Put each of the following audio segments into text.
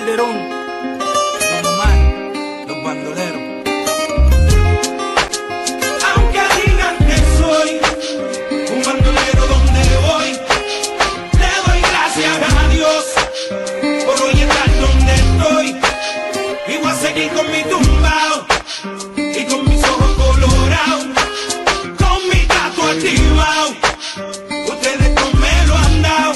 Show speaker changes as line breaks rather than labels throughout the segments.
Calderón, Don Omar, los bandoleros.
Aunque digan que soy un bandolero donde voy, le doy gracias a Dios por hoy estar donde estoy. Y voy a seguir con mi tumbao y con mis ojos colorados, con mi gato activado. Ustedes no me lo han dado.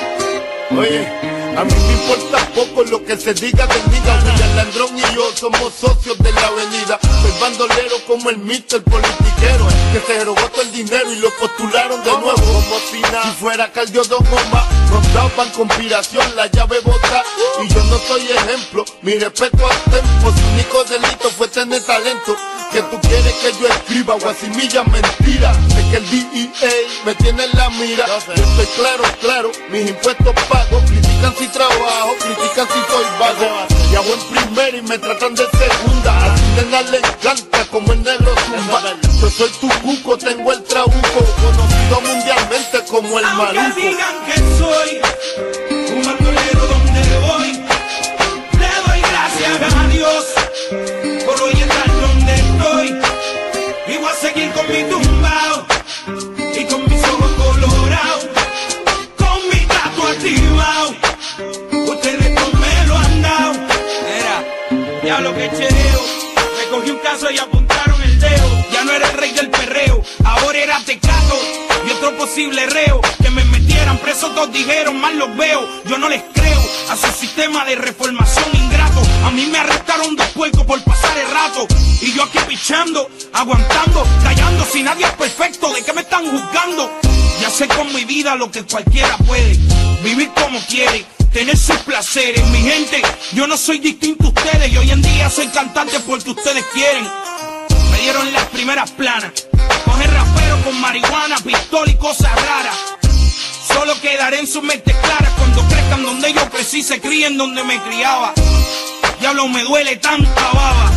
Oye, a mí me importa poco lo que se diga de mí. William Landrón y yo somos socios de la avenida. Soy bandolero como el Mr. Politiquero, que se robó todo el dinero y lo postularon de nuevo. Como si fuera Caldio Don Omar, nos daban conspiración, la llave bota. Y yo no soy ejemplo, mi respeto al tempo. Su único delito fue tener talento. Que tú quieres que yo escriba guasimilla mentira. Es que el DEA me tiene en la mira. Yo estoy claro, mis impuestos pago. Critican si trabajo, critican si soy vago. Y hago en primera y me tratan de segunda. A tu nena le encanta como el negro zumba. Yo soy tu cuco, tengo el trabuco, conocido mundialmente como el maluco.
Aunque digan que soy un bandolero donde voy, le doy gracias a Dios por hoy estar donde estoy. Y voy a seguir con mi tumbao y con mis ojos colorados, con mi gato activado. Ustedes no me lo han dado.
Era, ya lo que chereo, me cogí un caso y apuntaron el dedo. Ya no era el rey del perreo, ahora era Tecato y otro posible reo. Que me metieran preso, todos dijeron, mal los veo. Yo no les creo a su sistema de reformación ingrato. A mí me arrestaron dos puercos por pasar el rato. Y yo aquí pichando, aguantando, callando. Si nadie es perfecto, ¿de qué me están juzgando? Ya sé con mi vida lo que cualquiera puede, vivir como quiere, tener sus placeres. Mi gente, yo no soy distinto a ustedes. Y hoy en día soy cantante porque ustedes quieren. Me dieron las primeras planas, coger rapero con marihuana, pistola y cosas raras. Solo quedaré en sus mentes claras cuando crezcan donde yo crecí, se críen donde me criaba. Diablo, me duele tanta baba,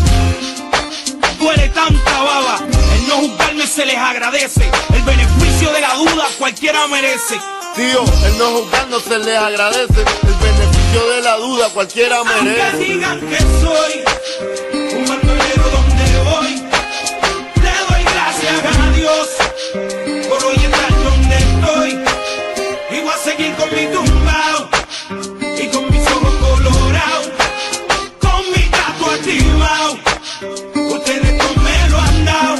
duele tanta baba. El no juzgarme se les agradece, el beneficio de la duda cualquiera merece.
Tío, el no juzgarnos se les agradece, el beneficio de la duda cualquiera merece.
Aunque digan que soy un bandolero donde voy, le doy gracias a Dios por hoy estar donde estoy. Y voy a seguir con mi tumbao y con mis ojos colorados, con mi gato activado. Ustedes no me lo han dado.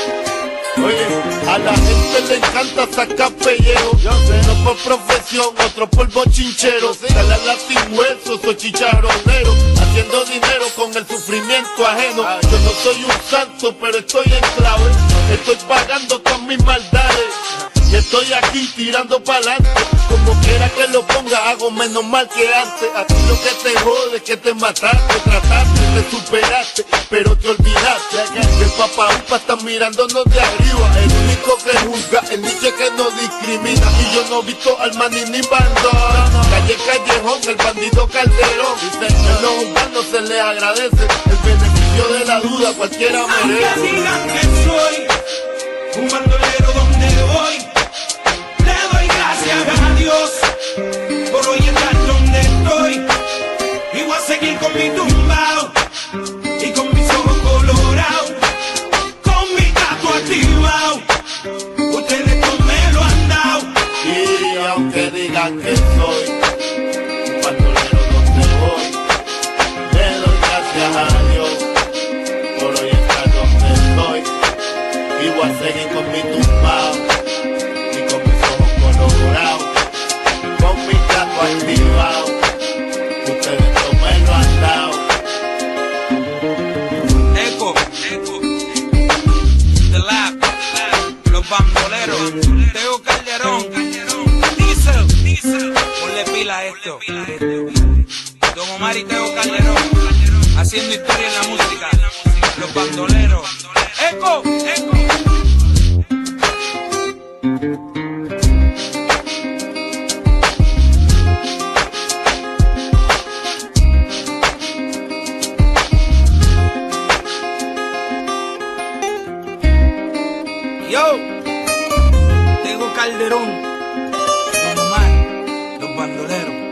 Oye, a la gente le encanta sacar pellejo. Uno por profesión, otro por bochinchero. Dale al latigüeso, soy chicharronero, haciendo dinero con el sufrimiento ajeno. Yo no soy un santo, pero estoy en clave. Estoy pagando con mis maldades y estoy aquí tirando pa'lante. Como quiera que lo ponga, hago menos mal que antes. A ti lo que te jode es que te mataste, trataste, te superaste, pero te olvidaste que el papá upa está mirándonos de arriba. El único que juzga, el niche que no discrimina. Y yo no he visto al maní ni bandón. Calle Callejón, el bandido Calderón. El no juzgando se le agradece, el beneficio de la duda cualquiera merece.
Aunque digan que soy un bandolero donde voy, le doy gracias a Dios por hoy estar donde estoy. Y voy a seguir con mi tumbao y con mis ojos colorados, con mi gato activado. Ustedes no me lo han dado.
Y aunque digan que soy un bandolero donde voy, le doy gracias a Dios por hoy estar donde estoy. Y voy a seguir con mi tumbao y con mis ojos colorados, con mi gato activado. Ustedes no me lo han dado.
Eco, The Lab, los bandoleros, Teo Calderón, Diesel, ponle pila a esto. Don Omar y Teo Calderón, haciendo historia en la música, los bandoleros. Eco. Yo, Tego Calderón, Don Omar, los bandoleros.